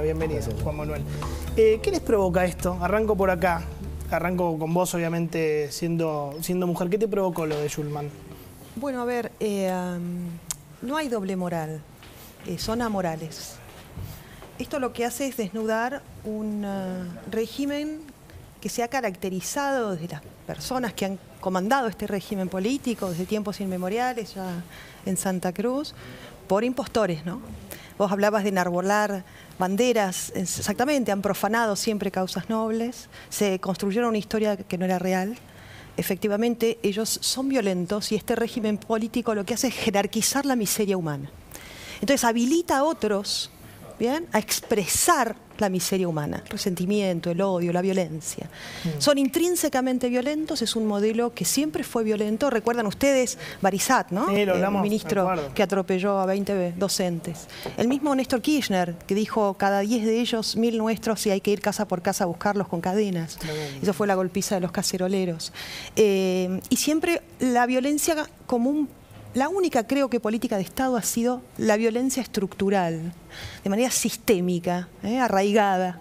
bienvenido, Juan Manuel. ¿Qué les provoca esto? Arranco por acá. Arranco con vos, obviamente, siendo mujer. ¿Qué te provocó lo de Schulman? Bueno, a ver, no hay doble moral, son amorales. Esto lo que hace es desnudar un régimen que se ha caracterizado desde las personas que han comandado este régimen político desde tiempos inmemoriales, ya en Santa Cruz, por impostores, ¿no? Vos hablabas de enarbolar banderas, exactamente, han profanado siempre causas nobles, se construyeron una historia que no era real. Efectivamente, ellos son violentos y este régimen político lo que hace es jerarquizar la miseria humana. Entonces habilita a otros, ¿bien?, a expresar la miseria humana, el resentimiento, el odio, la violencia. Son intrínsecamente violentos, es un modelo que siempre fue violento. Recuerdan ustedes Barisat, ¿no? Sí, El ministro que atropelló a 20 docentes. El mismo Néstor Kirchner, que dijo, cada 10 de ellos, 1000 nuestros, y hay que ir casa por casa a buscarlos con cadenas. Eso fue la golpiza de los caceroleros. Y siempre la violencia como la única, creo que, política de Estado ha sido la violencia estructural, de manera sistémica, arraigada.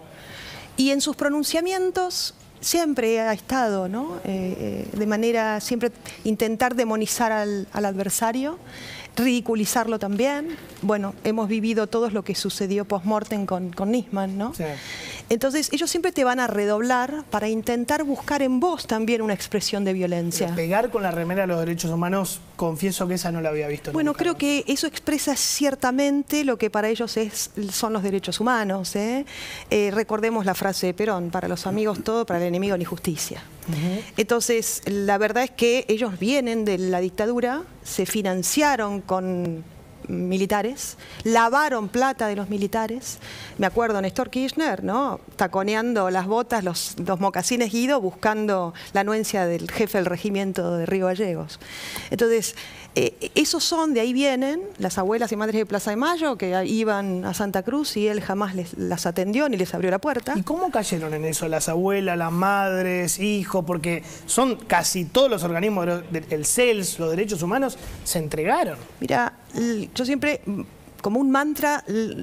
Y en sus pronunciamientos siempre ha estado, ¿no?, de manera, siempre intentar demonizar al adversario, ridiculizarlo también. Bueno, hemos vivido todos lo que sucedió post-mortem con Nisman, ¿no? Sí. Entonces, ellos siempre te van a redoblar para intentar buscar en vos también una expresión de violencia. Pero pegar con la remera de los derechos humanos, confieso que esa no la había visto nunca. Bueno, creo que eso expresa ciertamente lo que para ellos son los derechos humanos. Recordemos la frase de Perón, para los amigos todo, para el enemigo ni justicia. Entonces, la verdad es que ellos vienen de la dictadura, se financiaron con militares, lavaron plata de los militares. Me acuerdo Néstor Kirchner, ¿no?, taconeando las botas, los mocasines Guido, buscando la anuencia del jefe del regimiento de Río Gallegos. Entonces, esos son, de ahí vienen las abuelas y madres de Plaza de Mayo que iban a Santa Cruz y él jamás las atendió ni les abrió la puerta. ¿Y cómo cayeron en eso las abuelas, las madres, hijos? Porque son casi todos los organismos, el CELS, los derechos humanos, se entregaron. Mira, yo siempre, como un mantra,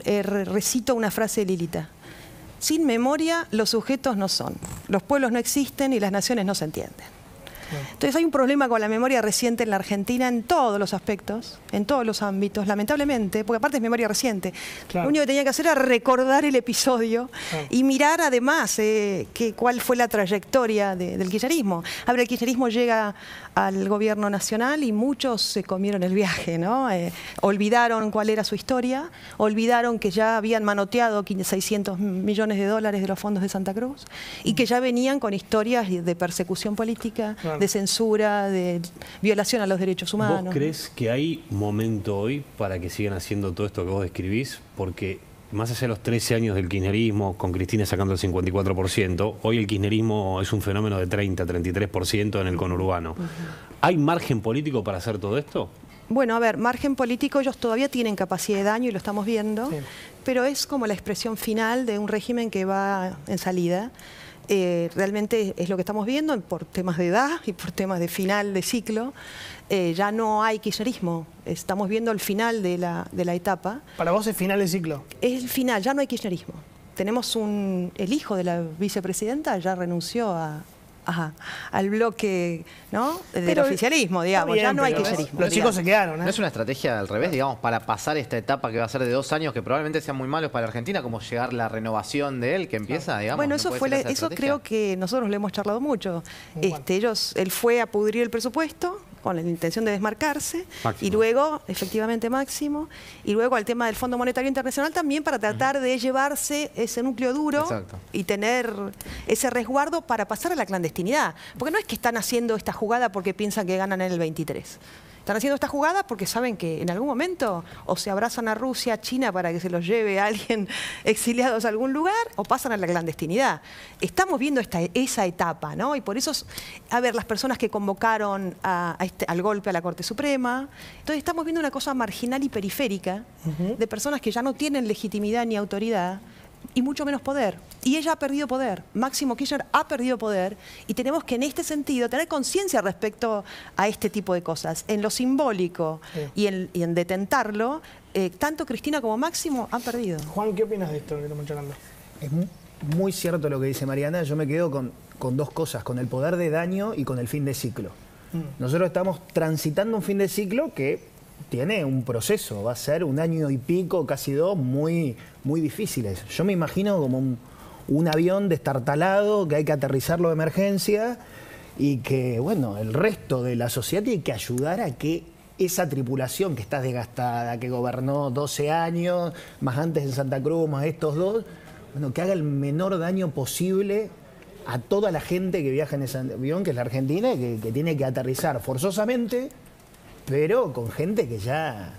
recito una frase de Lilita. Sin memoria, los sujetos no son. Los pueblos no existen y las naciones no se entienden. Entonces hay un problema con la memoria reciente en la Argentina en todos los aspectos, en todos los ámbitos, lamentablemente, porque aparte es memoria reciente. Claro. Lo único que tenía que hacer era recordar el episodio y mirar además cuál fue la trayectoria del kirchnerismo. A ver, el kirchnerismo llega al gobierno nacional y muchos se comieron el viaje, ¿no? Olvidaron cuál era su historia, olvidaron que ya habían manoteado 600 millones de dólares de los fondos de Santa Cruz y que ya venían con historias de persecución política, de censura, de violación a los derechos humanos. ¿Vos crees que hay momento hoy para que sigan haciendo todo esto que vos describís? Porque más allá de los 13 años del kirchnerismo, con Cristina sacando el 54%, hoy el kirchnerismo es un fenómeno de 30-33% en el conurbano. ¿Hay margen político para hacer todo esto? Bueno, a ver, margen político, ellos todavía tienen capacidad de daño y lo estamos viendo, pero es como la expresión final de un régimen que va en salida. Realmente es lo que estamos viendo por temas de edad y por temas de final de ciclo. Ya no hay kirchnerismo, estamos viendo el final de la etapa. ¿Para vos es final de ciclo? Es el final, ya no hay kirchnerismo. Tenemos el hijo de la vicepresidenta ya renunció al bloque, ¿no?, del oficialismo, digamos, ya no hay kirchnerismo. Los chicos se quedaron, ¿No es una estrategia al revés, digamos, para pasar esta etapa que va a ser de 2 años, que probablemente sean muy malos para Argentina, como llegar la renovación de él que empieza, digamos? Bueno, eso creo que nosotros lo hemos charlado mucho. Él fue a pudrir el presupuesto con la intención de desmarcarse, y luego, efectivamente, Máximo, y luego al tema del Fondo Monetario Internacional también para tratar de llevarse ese núcleo duro y tener ese resguardo para pasar a la clandestinidad. Porque no es que están haciendo esta jugada porque piensan que ganan en el 23. Están haciendo esta jugada porque saben que en algún momento o se abrazan a Rusia, a China para que se los lleve a alguien exiliados a algún lugar, o pasan a la clandestinidad. Estamos viendo esa etapa, ¿no? Y por eso, a ver, las personas que convocaron al golpe a la Corte Suprema, entonces estamos viendo una cosa marginal y periférica de personas que ya no tienen legitimidad ni autoridad, y mucho menos poder. Y ella ha perdido poder. Máximo Kirchner ha perdido poder y tenemos que en este sentido tener conciencia respecto a este tipo de cosas. En lo simbólico y en detentarlo, tanto Cristina como Máximo han perdido. Juan, ¿qué opinas de esto que estamos charlando? Es muy cierto lo que dice Mariana. Yo me quedo con dos cosas, con el poder de daño y con el fin de ciclo. Nosotros estamos transitando un fin de ciclo que tiene un proceso, va a ser 1 año y pico, casi 2, muy difíciles. Yo me imagino como un avión destartalado que hay que aterrizarlo de emergencia y que, bueno, el resto de la sociedad tiene que ayudar a que esa tripulación que está desgastada, que gobernó 12 años, más antes en Santa Cruz, más estos 2, bueno, que haga el menor daño posible a toda la gente que viaja en ese avión, que es la Argentina, y que tiene que aterrizar forzosamente, pero con gente que ya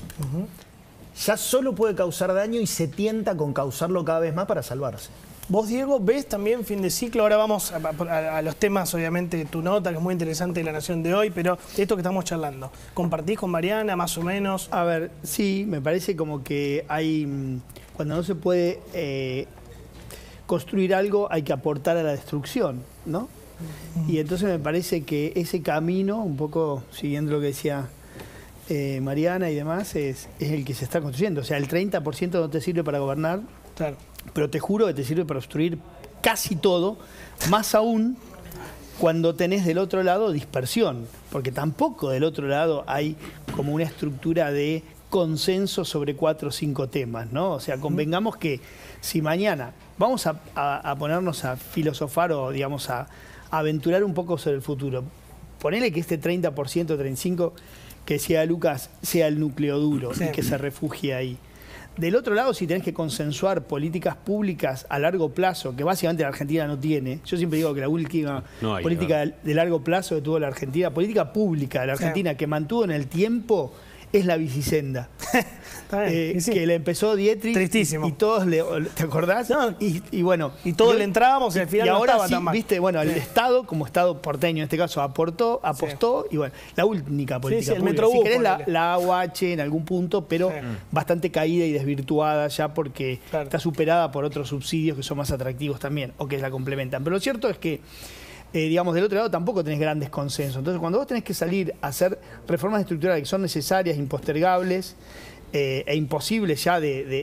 solo puede causar daño y se tienta con causarlo cada vez más para salvarse. Vos, Diego, ves también fin de ciclo. Ahora vamos a los temas, obviamente, tu nota, que es muy interesante de La Nación de hoy, pero esto que estamos charlando. ¿Compartís con Mariana, más o menos? A ver, sí, me parece como que hay... Cuando no se puede construir algo, hay que aportar a la destrucción, ¿no? Y entonces me parece que ese camino, un poco siguiendo lo que decía Mariana y demás, es el que se está construyendo. O sea, el 30% no te sirve para gobernar, Claro. pero te juro que te sirve para obstruir casi todo, más aún cuando tenés del otro lado dispersión, porque tampoco del otro lado hay como una estructura de consenso sobre 4 o 5 temas, ¿no? O sea, convengamos que si mañana vamos a ponernos a filosofar o, digamos, a aventurar un poco sobre el futuro, ponele que este 30%, 35% que decía Lucas sea el núcleo duro y que se refugie ahí. Del otro lado, si tenés que consensuar políticas públicas a largo plazo, que básicamente la Argentina no tiene, yo siempre digo que la última política de largo plazo que tuvo la Argentina, política pública de la Argentina que mantuvo en el tiempo, es la bicisenda. Que le empezó Dietrich. Tristísimo. Y todos ¿te acordás? No, y bueno. Y todos le entrábamos y al final ahora no estaba sí, tan mal. viste, bueno, el Estado, como Estado porteño en este caso, apostó, y bueno, la única política el pública. Metrobús, Si querés la AUH en algún punto, pero bastante caída y desvirtuada ya porque está superada por otros subsidios que son más atractivos también, o que la complementan. Pero lo cierto es que digamos, del otro lado tampoco tenés grandes consensos. Entonces, cuando vos tenés que salir a hacer reformas estructurales que son necesarias, impostergables e imposibles ya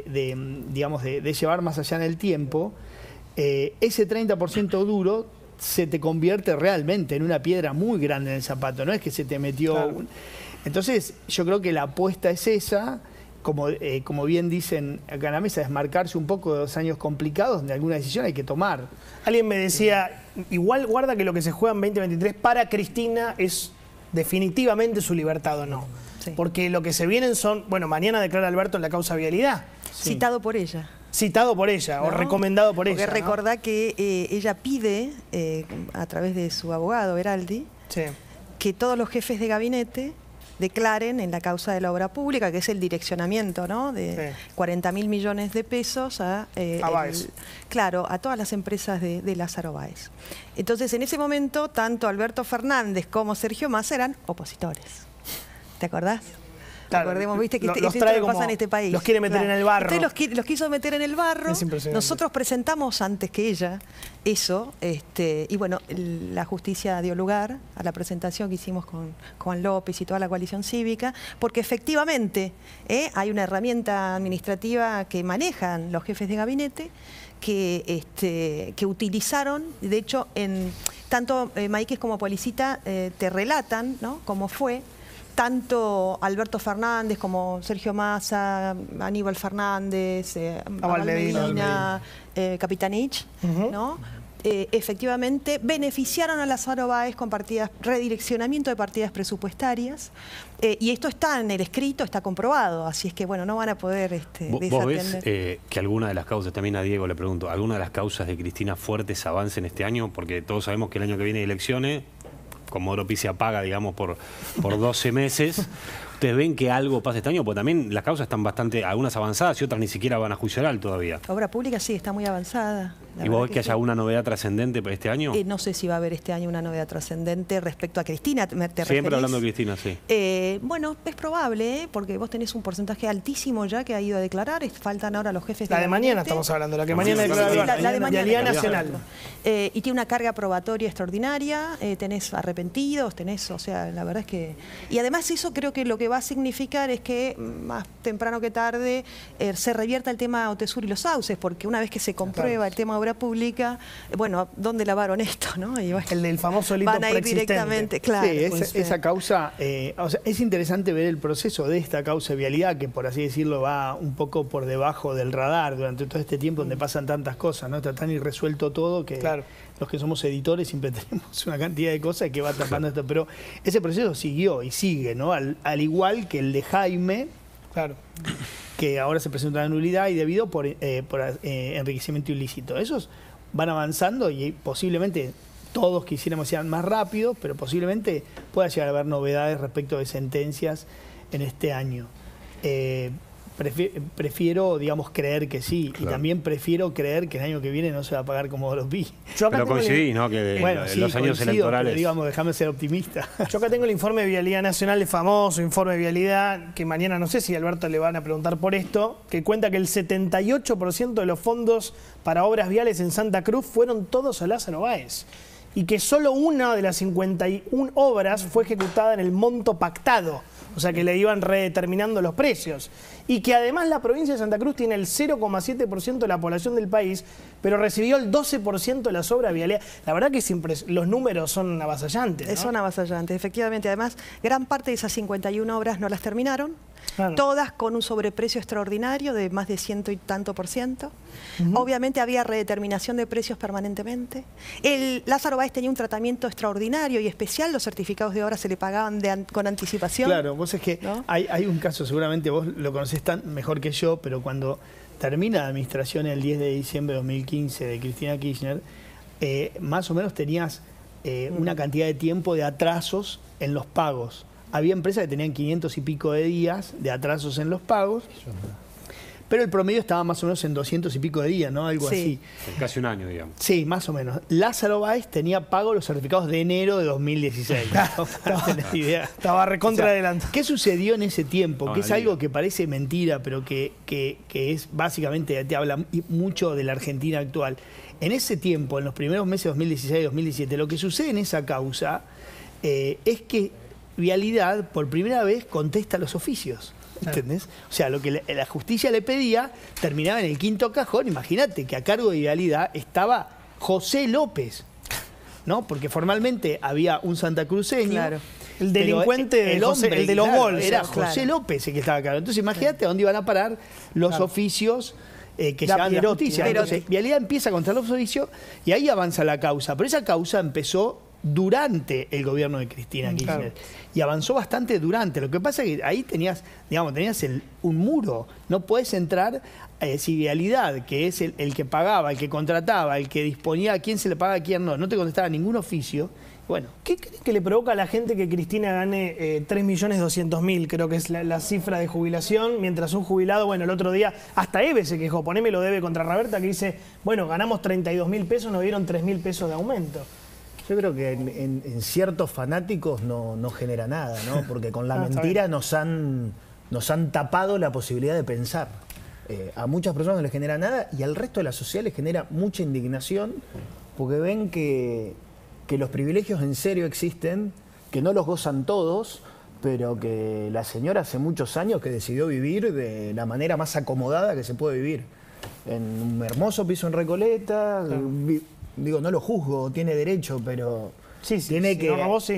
de llevar más allá en el tiempo, ese 30% duro se te convierte realmente en una piedra muy grande en el zapato. No es que se te metió... Claro. Entonces, yo creo que la apuesta es esa... Como bien dicen acá en la mesa, desmarcarse un poco de 2 años complicados donde alguna decisión hay que tomar. Alguien me decía, igual guarda que lo que se juega en 2023 para Cristina es definitivamente su libertad o no. Sí. Porque lo que se vienen son, bueno, mañana declara Alberto en la causa vialidad. Sí. Citado por ella. Citado por ella, ¿no? O recomendado por ella. Porque recordá que ella pide, a través de su abogado, Beraldi, que todos los jefes de gabinete declaren en la causa de la obra pública, que es el direccionamiento, ¿no? De 40.000 millones de pesos a todas las empresas de Lázaro Báez. Entonces, en ese momento, tanto Alberto Fernández como Sergio Massa eran opositores. ¿Te acordás? Claro, recordemos, viste que los trae como, pasa en este país. Los quiere meter en el barro. Entonces los quiso meter en el barro. Nosotros presentamos antes que ella eso, y bueno, la justicia dio lugar a la presentación que hicimos con Juan López y toda la coalición cívica, porque efectivamente hay una herramienta administrativa que manejan los jefes de gabinete que utilizaron, de hecho, tanto Maíquez como Policita te relatan, ¿no?, cómo fue. Tanto Alberto Fernández como Sergio Massa, Aníbal Fernández, Abal Medina, Capitanich, ¿no? Efectivamente beneficiaron a Lázaro Báez con redireccionamiento de partidas presupuestarias, y esto está en el escrito, está comprobado, así es que bueno, no van a poder desatender. ¿Vos ves que alguna de las causas, también a Diego le pregunto, alguna de las causas de Cristina fuertes avancen este año? Porque todos sabemos que el año que viene hay elecciones, como Oropi se apaga, digamos, por 12 meses. ¿Ustedes ven que algo pasa este año? Porque también las causas están bastante, algunas avanzadas y otras ni siquiera van a juicio oral todavía. Obra pública sí, está muy avanzada. ¿Y vos ves que haya alguna novedad trascendente para este año? No sé si va a haber este año una novedad trascendente respecto a Cristina. ¿Te Siempre referís? hablando de Cristina, sí. Bueno, es probable, porque vos tenés un porcentaje altísimo ya que ha ido a declarar. Faltan ahora los jefes de La de mañana gabinete. estamos hablando, la que mañana declara Sí, Alberto. la de mañana. Vialidad Nacional. Y tiene una carga probatoria extraordinaria, tenés arrepentidos, tenés, o sea, la verdad es que... Y además eso creo que lo que va a significar es que más temprano que tarde se revierta el tema Otesur y los sauces, porque una vez que se comprueba el tema obra pública, bueno, ¿dónde lavaron esto? ¿No? Y bueno, El del famoso delito van a ir preexistente. directamente, claro. Sí, esa causa, o sea, es interesante ver el proceso de esta causa de vialidad, que por así decirlo va un poco por debajo del radar durante todo este tiempo donde pasan tantas cosas, ¿no? Está tan irresuelto todo que los que somos editores siempre tenemos una cantidad de cosas que va tapando esto. Pero ese proceso siguió y sigue, ¿no? Al igual que el de Jaime, que ahora se presenta una nulidad y debido por enriquecimiento ilícito. Esos van avanzando y posiblemente todos quisiéramos que sean más rápidos, pero posiblemente pueda llegar a haber novedades respecto de sentencias en este año. Prefiero, digamos, creer que sí. Claro. Y también prefiero creer que el año que viene no se va a pagar como los vi. Pero coincidís, ¿no? Que sí, los años electorales... Pero, digamos, déjame ser optimista. Yo acá tengo el informe de Vialidad Nacional, el famoso informe de Vialidad, que mañana no sé si a Alberto le van a preguntar por esto, que cuenta que el 78% de los fondos para obras viales en Santa Cruz fueron todos a Lázaro Báez. Y que solo una de las 51 obras fue ejecutada en el monto pactado. O sea que le iban redeterminando los precios. Y que además la provincia de Santa Cruz tiene el 0,7% de la población del país, pero recibió el 12% de las obras viales. La verdad que los números son avasallantes, ¿no? Son avasallantes, efectivamente. Además, gran parte de esas 51 obras no las terminaron. Claro. Todas con un sobreprecio extraordinario de más de 100 y tanto %. Obviamente había redeterminación de precios permanentemente. El Lázaro Báez tenía un tratamiento extraordinario y especial. Los certificados de obra se le pagaban con anticipación. Claro, vos es que ¿no? hay un caso, seguramente vos lo conocés tan mejor que yo, pero cuando termina la administración el 10 de diciembre de 2015 de Cristina Kirchner, más o menos tenías una cantidad de tiempo de atrasos en los pagos. Había empresas que tenían 500 y pico de días de atrasos en los pagos, pero el promedio estaba más o menos en 200 y pico de días, ¿no? Algo así. Casi un año, digamos. Sí, más o menos. Lázaro Báez tenía pago los certificados de enero de 2016. Estaba recontra adelante. ¿Qué sucedió en ese tiempo? Que es algo que parece mentira, pero que es básicamente, te habla mucho de la Argentina actual. En ese tiempo, en los primeros meses de 2016 y 2017, lo que sucede en esa causa es que Vialidad por primera vez contesta los oficios. ¿Entendés? O sea, lo que la justicia le pedía terminaba en el quinto cajón. Imagínate que a cargo de Vialidad estaba José López, ¿no? Porque formalmente había un santacruceño. Claro. El delincuente, el hombre, el de los bolsos. Era José López el que estaba a cargo. Entonces imagínate a dónde iban a parar los oficios que llevaban la justicia. Entonces Vialidad empieza contra los oficios y ahí avanza la causa. Pero esa causa empezó durante el gobierno de Cristina Kirchner. Y avanzó bastante durante. Lo que pasa es que ahí tenías un muro. No puedes entrar si Vialidad, que es el que pagaba, el que contrataba, el que disponía a quién se le paga, a quién no te contestaba ningún oficio. Bueno, ¿qué crees que le provoca a la gente que Cristina gane 3.200.000? Creo que es la cifra de jubilación, mientras un jubilado, bueno, el otro día, hasta Eve se quejó, poneme lo debe contra Raberta, que dice, bueno, ganamos 32.000 pesos, nos dieron 3.000 pesos de aumento. Yo creo que en ciertos fanáticos no genera nada, ¿no? Porque con la mentira nos han tapado la posibilidad de pensar. A muchas personas no les genera nada y al resto de la sociedad les genera mucha indignación porque ven que los privilegios en serio existen, que no los gozan todos, pero que la señora hace muchos años que decidió vivir de la manera más acomodada que se puede vivir. En un hermoso piso en Recoleta, digo, no lo juzgo, tiene derecho, pero tiene que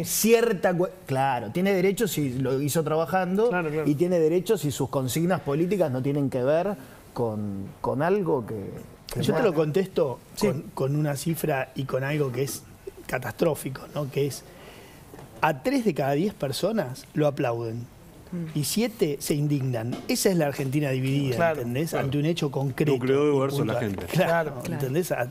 claro, tiene derecho si lo hizo trabajando y tiene derecho si sus consignas políticas no tienen que ver con algo que yo te lo contesto con una cifra y con algo que es catastrófico, ¿no? Que es a 3 de cada 10 personas lo aplauden y 7 se indignan. Esa es la Argentina dividida, ¿entendés? Ante un hecho concreto. Núcleo versus la gente. Claro, ¿entendés? A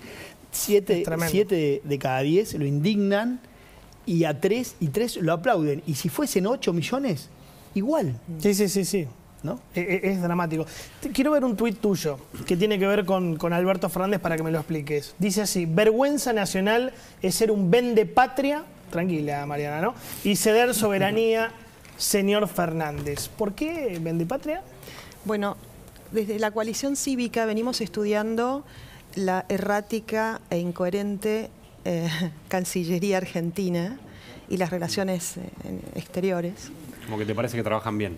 7 de cada 10 lo indignan y a 3 lo aplauden. Y si fuesen 8 millones, igual, Sí. ¿no? Es dramático. Quiero ver un tuit tuyo que tiene que ver con Alberto Fernández para que me lo expliques. Dice así: vergüenza nacional es ser un vendepatria, tranquila Mariana, ¿no? Y ceder soberanía, señor Fernández. ¿Por qué vendepatria? Bueno, desde la coalición cívica venimos estudiando la errática e incoherente Cancillería argentina y las relaciones exteriores. Como que te parece que trabajan bien.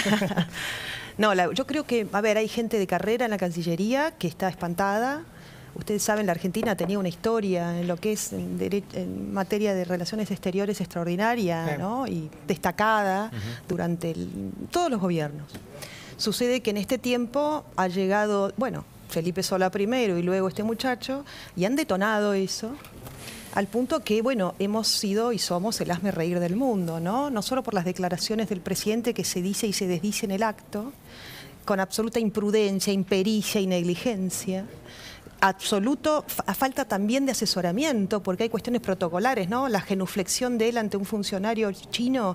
No, yo creo que, a ver, hay gente de carrera en la Cancillería que está espantada. Ustedes saben, la Argentina tenía una historia en lo que es en materia de relaciones exteriores extraordinaria, ¿no? Y destacada durante todos los gobiernos. Sucede que en este tiempo ha llegado, bueno, Felipe Solá primero y luego este muchacho, y han detonado eso, al punto que, bueno, hemos sido y somos el hazmerreír del mundo, ¿no? No solo por las declaraciones del presidente que se dice y se desdice en el acto, con absoluta imprudencia, impericia y negligencia, absoluto, a falta también de asesoramiento, porque hay cuestiones protocolares, ¿no? La genuflexión de él ante un funcionario chino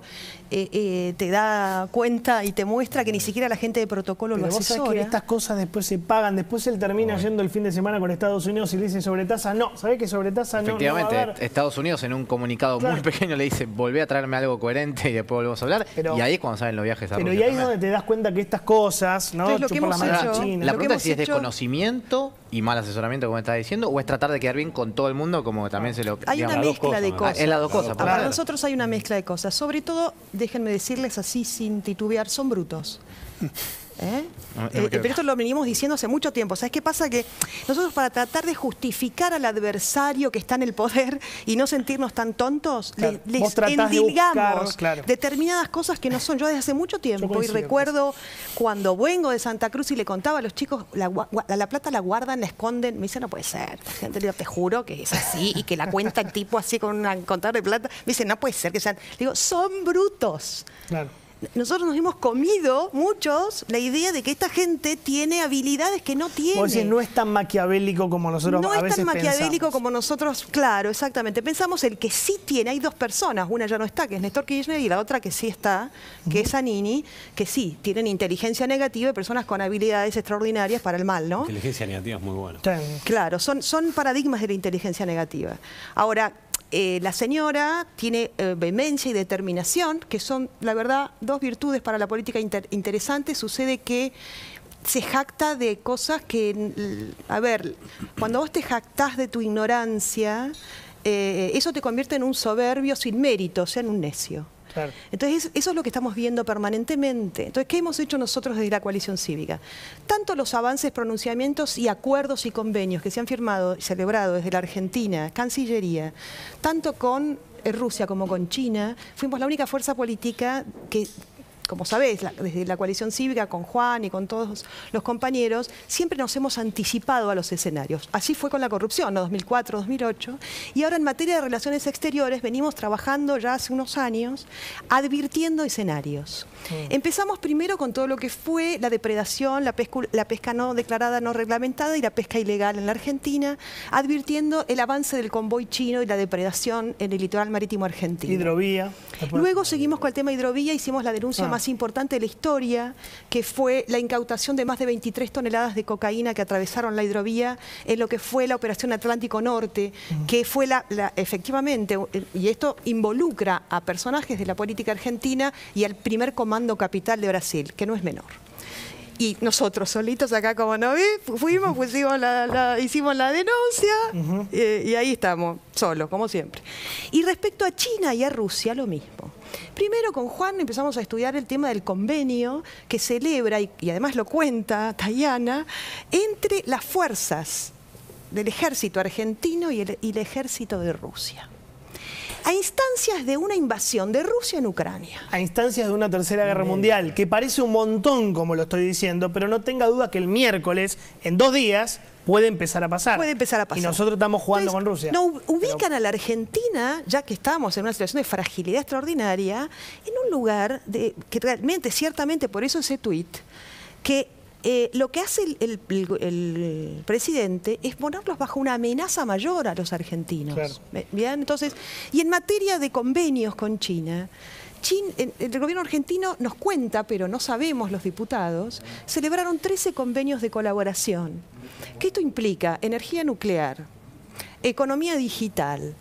te da cuenta y te muestra que ni siquiera la gente de protocolo Pero lo vos sabés asesora. que estas cosas después se pagan, después él termina yendo el fin de semana con Estados Unidos y le dice sobretasa, no, ¿sabés que sobretasa no? Efectivamente, no va a haber? Estados Unidos en un comunicado muy pequeño le dice, volvé a traerme algo coherente y después volvemos a hablar. Pero- y ahí es cuando salen los viajes a Pero Rusia y ahí es también. donde te das cuenta que estas cosas, ¿no? Entonces, lo que Chupar la hemos mano a hecho- China. La Lo que pregunta es si es hemos hecho- desconocimiento y mal asesoramiento, como estás diciendo, o es tratar de quedar bien con todo el mundo, como también se lo... Hay una Las dos mezcla cosas, de ¿no? cosas. Es las dos cosas. Para claro. nosotros hay una mezcla de cosas. Sobre todo, déjenme decirles así sin titubear, son brutos. ¿Eh? Pero esto lo venimos diciendo hace mucho tiempo. ¿Sabes qué pasa? Que nosotros, para tratar de justificar al adversario que está en el poder y no sentirnos tan tontos, Claro. les Vos tratás de endilgamos buscar, claro. determinadas cosas que no son. Yo desde hace mucho tiempo, y coincido con recuerdo cuando vengo de Santa Cruz y le contaba a los chicos, la plata la guardan, la esconden. Me dice, no puede ser. La gente le digo, te juro que es así, y que la cuenta el tipo así con un contador de plata. Me dice, no puede ser que sean. Le digo, son brutos. Claro. Nosotros nos hemos comido, muchos, la idea de que esta gente tiene habilidades que no tiene. Vos decís, no es tan maquiavélico como nosotros No a es veces tan maquiavélico pensamos. como nosotros, claro, exactamente. Pensamos el que sí tiene, hay dos personas, una ya no está, que es Néstor Kirchner, y la otra que sí está, que es Zanini, que sí, tienen inteligencia negativa y personas con habilidades extraordinarias para el mal, ¿no? Inteligencia negativa es muy buena. Sí. Claro, son paradigmas de la inteligencia negativa. Ahora, la señora tiene vehemencia y determinación, que son, la verdad, dos virtudes para la política interesantes. Sucede que se jacta de cosas que, a ver, cuando vos te jactás de tu ignorancia, eso te convierte en un soberbio sin mérito, o sea, en un necio. Claro. Entonces, eso es lo que estamos viendo permanentemente. Entonces, ¿qué hemos hecho nosotros desde la coalición cívica? Tanto los avances, pronunciamientos y acuerdos y convenios que se han firmado y celebrado desde la Argentina, Cancillería, tanto con Rusia como con China, fuimos la única fuerza política que, como sabés, desde la coalición cívica, con Juan y con todos los compañeros, siempre nos hemos anticipado a los escenarios. Así fue con la corrupción, ¿no? 2004, 2008. Y ahora en materia de relaciones exteriores venimos trabajando ya hace unos años, advirtiendo escenarios. Empezamos primero con todo lo que fue la depredación, la pesca no declarada, no reglamentada y la pesca ilegal en la Argentina, advirtiendo el avance del convoy chino y la depredación en el litoral marítimo argentino. Hidrovía. Después- Luego seguimos con el tema hidrovía, hicimos la denuncia más importante de la historia, que fue la incautación de más de 23 toneladas de cocaína que atravesaron la hidrovía en lo que fue la Operación Atlántico Norte, que fue efectivamente, y esto involucra a personajes de la política argentina y al primer comando capital de Brasil, que no es menor. Y nosotros solitos acá, como no vi, fuimos, hicimos la denuncia y ahí estamos, solos, como siempre. Y respecto a China y a Rusia, lo mismo. Primero con Juan empezamos a estudiar el tema del convenio que celebra, y además lo cuenta Tayana, entre las fuerzas del ejército argentino y el ejército de Rusia, a instancias de una invasión de Rusia en Ucrania. A instancias de una tercera guerra mundial, que parece un montón, como lo estoy diciendo, pero no tenga duda que el miércoles, en 2 días, puede empezar a pasar. Puede empezar a pasar. Y nosotros estamos jugando Entonces, con Rusia. No, ubican a la Argentina, ya que estamos en una situación de fragilidad extraordinaria, en un lugar que realmente, ciertamente, por eso ese tuit, que lo que hace el presidente es ponerlos bajo una amenaza mayor a los argentinos. Claro. Bien, entonces, y en materia de convenios con China, el gobierno argentino nos cuenta, pero no sabemos los diputados, celebraron 13 convenios de colaboración. ¿Qué esto implica? Energía nuclear, economía digital,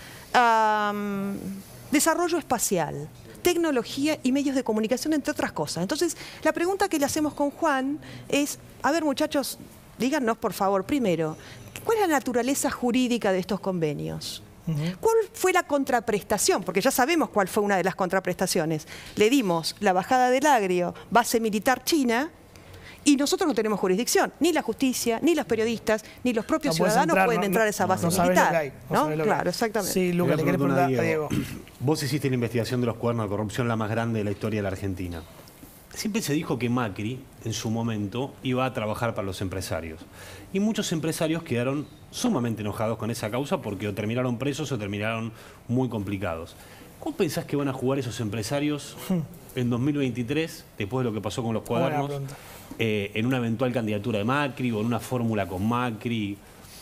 desarrollo espacial, tecnología y medios de comunicación, entre otras cosas. Entonces, la pregunta que le hacemos con Juan es, a ver, muchachos, díganos, por favor, primero, ¿cuál es la naturaleza jurídica de estos convenios? ¿Cuál fue la contraprestación? Porque ya sabemos cuál fue una de las contraprestaciones. Le dimos la bajada del Agrio, base militar china, y nosotros no tenemos jurisdicción. Ni la justicia, ni los periodistas, ni los propios ciudadanos pueden entrar a esa base militar. Claro, exactamente. Sí, Lucas, le querés preguntar a Diego. Vos hiciste la investigación de los cuadernos de corrupción, la más grande de la historia de la Argentina. Siempre se dijo que Macri, en su momento, iba a trabajar para los empresarios. Y muchos empresarios quedaron sumamente enojados con esa causa porque o terminaron presos o terminaron muy complicados. ¿Cómo pensás que van a jugar esos empresarios en 2023, después de lo que pasó con los cuadernos, en una eventual candidatura de Macri o en una fórmula con Macri?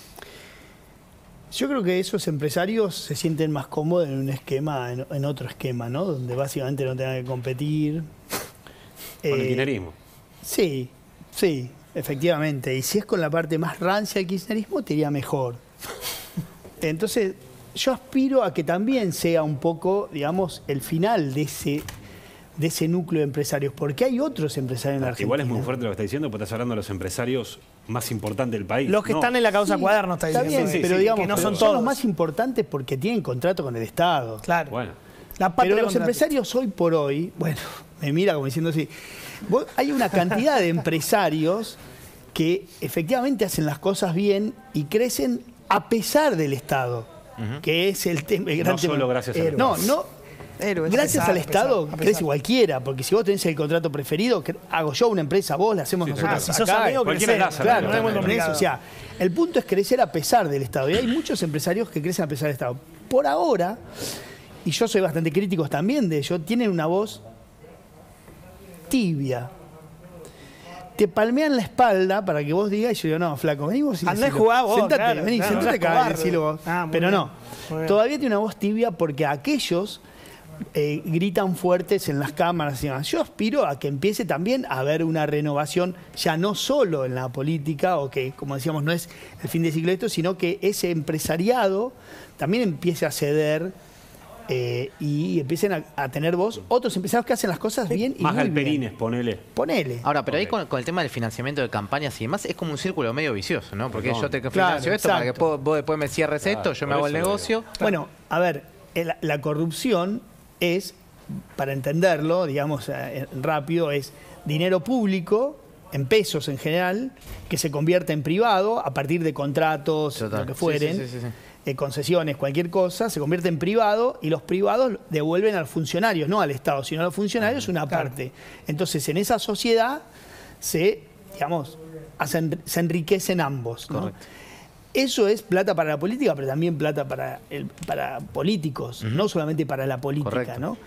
Yo creo que esos empresarios se sienten más cómodos en un esquema, en otro esquema, ¿no? Donde básicamente no tengan que competir. Con el kirchnerismo. Sí, sí, efectivamente. Y si es con la parte más rancia del kirchnerismo, te iría mejor. Entonces, yo aspiro a que también sea un poco, digamos, el final de ese núcleo de empresarios, porque hay otros empresarios en la Argentina. Igual es muy fuerte lo que está diciendo, porque estás hablando de los empresarios más importantes del país. Los que están en la causa Cuadernos, está diciendo. Bien, pero digamos, que no son son todos los más importantes porque tienen contrato con el Estado. Claro. Bueno. Pero los empresarios hoy por hoy, bueno, me mira como diciendo así, hay una cantidad de empresarios que efectivamente hacen las cosas bien y crecen a pesar del Estado, que es el gran tema. No solo gracias al Estado. Gracias al Estado crece cualquiera, porque si vos tenés el contrato preferido, hago yo una empresa, vos la hacemos nosotros. Si sos amigo, claro, no es muy complicado. O sea, el punto es crecer a pesar del Estado. Y hay muchos empresarios que crecen a pesar del Estado. Por ahora, y yo soy bastante crítico también de ello, tienen una voz tibia. Te palmean la espalda para que vos digas, y yo digo, no, flaco, vení vos y andá a jugar vos, sentate, claro, vení, claro, sentate acá y decilo vos. Pero bien, no, todavía tiene una voz tibia porque aquellos gritan fuertes en las cámaras y demás. Yo aspiro a que empiece también a haber una renovación, ya no solo en la política, o que, como decíamos, no es el fin de ciclo de esto, sino que ese empresariado también empiece a ceder y empiecen a tener voz otros empresarios que hacen las cosas bien y más muy galperines, bien. ponele. Ahora, pero ahí con el tema del financiamiento de campañas y demás, es como un círculo medio vicioso, ¿no? Porque yo te financio esto para que vos después me cierres esto, yo me hago el negocio. Bueno, a ver, la corrupción es, para entenderlo, digamos, rápido, es dinero público, en pesos en general, que se convierte en privado a partir de contratos, Total. lo que fueren, Sí. concesiones, cualquier cosa, se convierte en privado y los privados devuelven a los funcionarios, no al Estado, sino a los funcionarios una parte. Entonces, en esa sociedad se enriquecen ambos, ¿no? Correcto. Eso es plata para la política, pero también plata para políticos, no solamente para la política, Correcto. ¿no?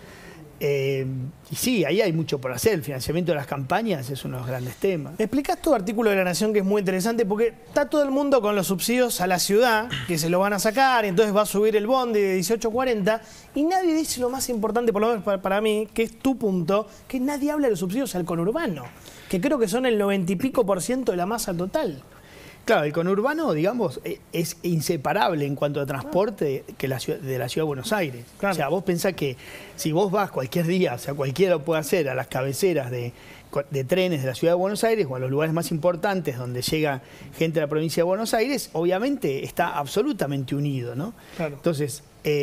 Y sí, ahí hay mucho por hacer. El financiamiento de las campañas es uno de los grandes temas. Explicás tu artículo de La Nación, que es muy interesante, porque está todo el mundo con los subsidios a la ciudad, que se lo van a sacar, y entonces va a subir el bondi de 18.40, y nadie dice lo más importante, por lo menos para mí, que es tu punto, que nadie habla de los subsidios al conurbano, que creo que son el 90 y pico % de la masa total. Claro, el conurbano, digamos, es inseparable en cuanto a transporte de la ciudad de Buenos Aires. Claro. O sea, vos pensás que si vos vas cualquier día, o sea, cualquiera lo puede hacer, a las cabeceras de trenes de la ciudad de Buenos Aires o a los lugares más importantes donde llega gente de la provincia de Buenos Aires, obviamente está absolutamente unido, ¿no? Claro. Entonces,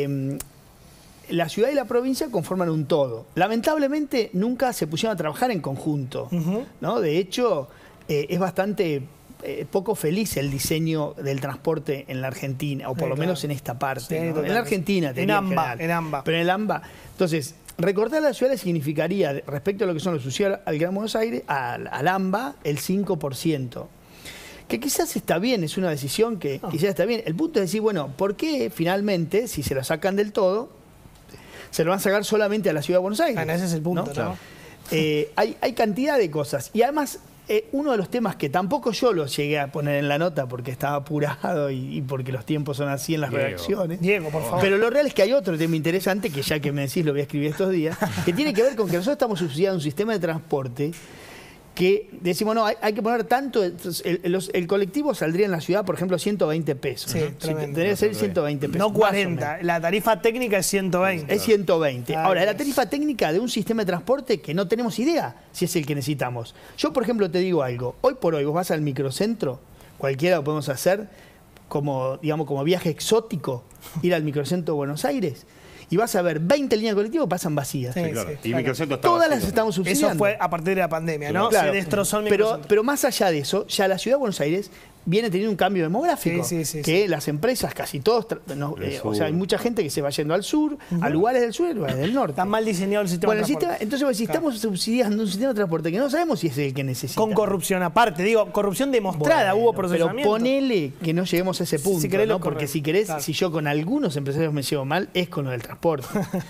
la ciudad y la provincia conforman un todo. Lamentablemente nunca se pusieron a trabajar en conjunto, ¿no? De hecho, es bastante poco feliz el diseño del transporte en la Argentina, o por lo menos en esta parte. Sí, ¿no? En la Argentina, en AMBA. Pero en el AMBA. Entonces, recortar la ciudad le significaría, respecto a lo que son los subsidios al Gran Buenos Aires, al AMBA, el 5%. Que quizás está bien, es una decisión que quizás está bien. El punto es decir, bueno, ¿por qué finalmente, si se lo sacan del todo, se lo van a sacar solamente a la ciudad de Buenos Aires? Bueno, ese es el punto, ¿no? Hay cantidad de cosas. Y además, uno de los temas que tampoco yo lo llegué a poner en la nota porque estaba apurado y porque los tiempos son así en las redacciones. Diego, por favor. Pero lo real es que hay otro tema interesante, que ya que me decís lo voy a escribir estos días, que tiene que ver con que nosotros estamos subsidiando un sistema de transporte que decimos, no, hay que poner tanto, el colectivo saldría en la ciudad, por ejemplo, 120 pesos. Sí, ¿no? tremendo. Tendría que ser 120 pesos. No más o 40. menos. La tarifa técnica es 120. Es 120. Ay, Ahora, la Dios. tarifa técnica de un sistema de transporte que no tenemos idea si es el que necesitamos. Yo, por ejemplo, te digo algo. Hoy por hoy, vos vas al microcentro, cualquiera lo podemos hacer como, digamos, como viaje exótico, ir al microcentro de Buenos Aires, y vas a ver 20 líneas de colectivo pasan vacías. Sí, Claro. sí, Y claro. microcentro está Todas vacío. las estamos subsidiando. Eso fue a partir de la pandemia, ¿no? Claro. Se destrozó el pero, microcentro. pero más allá de eso, ya la ciudad de Buenos Aires viene teniendo un cambio demográfico. Sí, sí, sí, que las empresas, casi todos, o sea, hay mucha gente que se va yendo al sur, a lugares del sur y lugares del norte. Está mal diseñado el sistema Bueno, de transporte. entonces, si Claro. estamos subsidiando un sistema de transporte que no sabemos si es el que necesita. Con corrupción aparte. Digo, corrupción demostrada, Bueno, hubo procesamiento. Pero ponele que no lleguemos a ese punto, Si querés lo ¿no? Porque corremos. si querés, Claro. si yo con algunos empresarios me llevo mal, es con lo del transporte.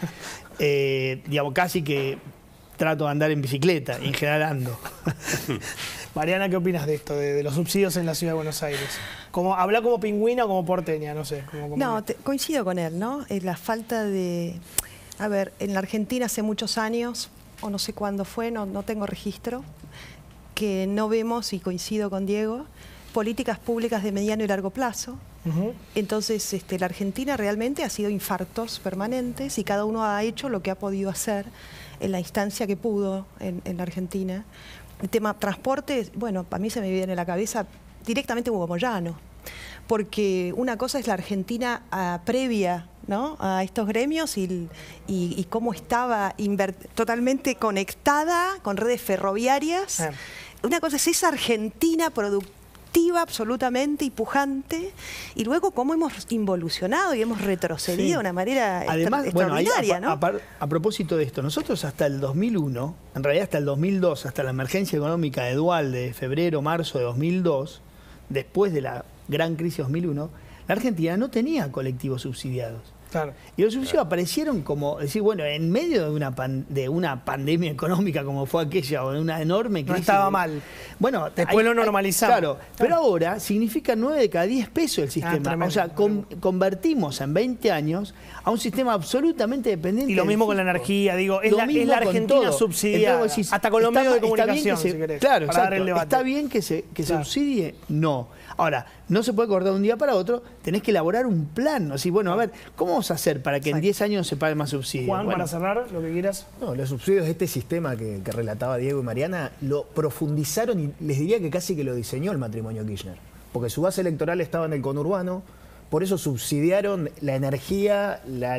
Digamos, casi que trato de andar en bicicleta, y en general ando. Mariana, ¿qué opinas de esto, de los subsidios en la ciudad de Buenos Aires? ¿Habla como pingüina o como porteña? No sé. No, coincido con él, ¿no? La falta de... A ver, en la Argentina hace muchos años, o no sé cuándo fue, no tengo registro, que no vemos, y coincido con Diego, políticas públicas de mediano y largo plazo. Ujú. Entonces, la Argentina realmente ha sido infartos permanentes y cada uno ha hecho lo que ha podido hacer en la instancia que pudo en la Argentina. El tema transporte, bueno, a mí se me viene a la cabeza directamente Hugo Moyano, porque una cosa es la Argentina previa, ¿no?, a estos gremios y cómo estaba totalmente conectada con redes ferroviarias. Una cosa es esa Argentina productiva absolutamente y pujante, y luego cómo hemos involucionado y hemos retrocedido Sí. de una manera Además, bueno, ahí, extraordinaria, ¿no? a propósito de esto, nosotros hasta el 2001, en realidad hasta el 2002, hasta la emergencia económica de Duhalde de febrero, marzo de 2002, después de la gran crisis 2001, la Argentina no tenía colectivos subsidiados. Claro. Y los subsidios aparecieron como, decir, bueno, en medio de una pandemia económica como fue aquella, o de una enorme crisis. No estaba mal. Bueno, Después lo normalizamos. Claro, pero ahora significa 9 de cada 10 pesos el sistema. tremendo, O sea, convertimos en 20 años a un sistema absolutamente dependiente. Y lo del mismo con la fisco. energía, digo, es Lo la mismo con Argentina todo. subsidiada. Entonces, decís, Hasta con los medios de está bien comunicación, que si querés, claro, para dar exacto. el debate. Está bien que se Claro. subsidie, no. Ahora, no se puede cortar de un día para otro, tenés que elaborar un plan. Así, bueno, a ver, ¿cómo vamos a hacer para que en 10 años se pague más subsidio? Juan, Bueno, para cerrar, lo que quieras. No, los subsidios de este sistema que relataba Diego y Mariana lo profundizaron y les diría que casi que lo diseñó el matrimonio Kirchner. Porque su base electoral estaba en el conurbano, por eso subsidiaron la energía,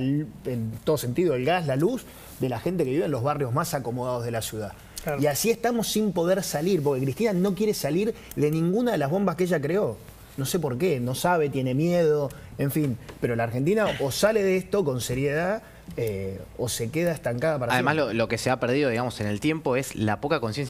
en todo sentido, el gas, la luz, de la gente que vive en los barrios más acomodados de la ciudad. Claro. Y así estamos sin poder salir, porque Cristina no quiere salir de ninguna de las bombas que ella creó. No sé por qué, no sabe, tiene miedo, en fin. Pero la Argentina o sale de esto con seriedad o se queda estancada para Además, siempre. lo que se ha perdido, digamos, en el tiempo es la poca conciencia